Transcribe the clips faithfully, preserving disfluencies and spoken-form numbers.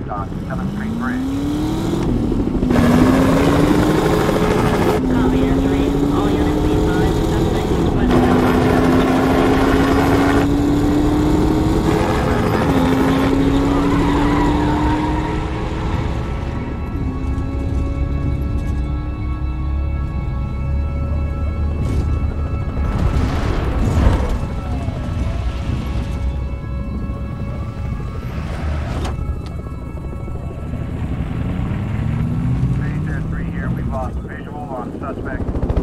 suspect on seventh Street Bridge. Copy, Irene. All units be advised. Suspect is westbound on seventh Street. Suspect.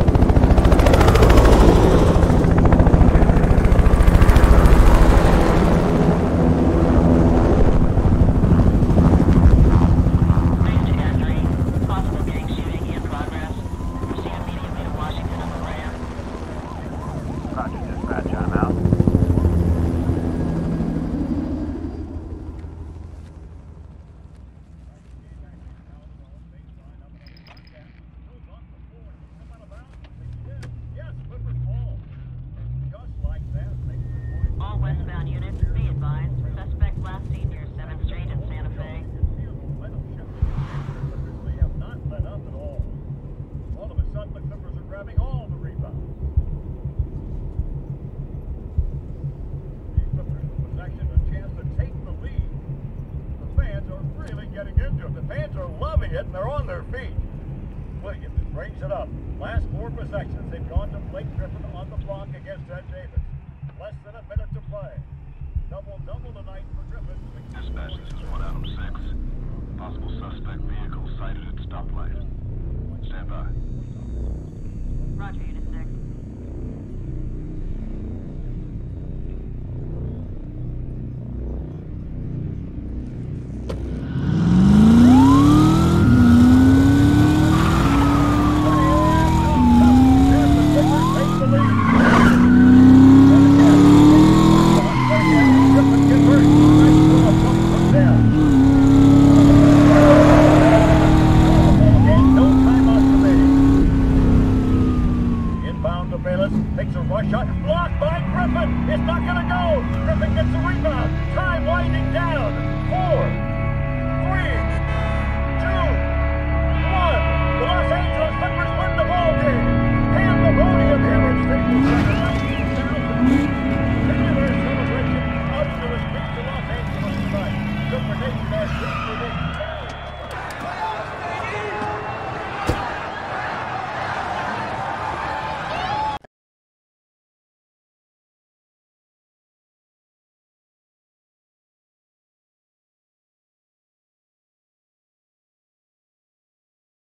Westbound units, be advised. Suspect last seen near seventh Street in Santa Fe. They have not let up at all. All of a sudden, the Clippers are grabbing all the rebounds. The Clippers in possession, a chance to take the lead. The fans are really getting into it. The fans are loving it, and they're on their feet. Williams brings it up. Last four possessions, they've gone to Blake Griffin on the block against Ed Davis. Less than a minute to play. Double, double tonight for Griffin. Dispatch, this is one Adam six. Possible suspect vehicle sighted at stoplight. Stand by. Roger, Unit six.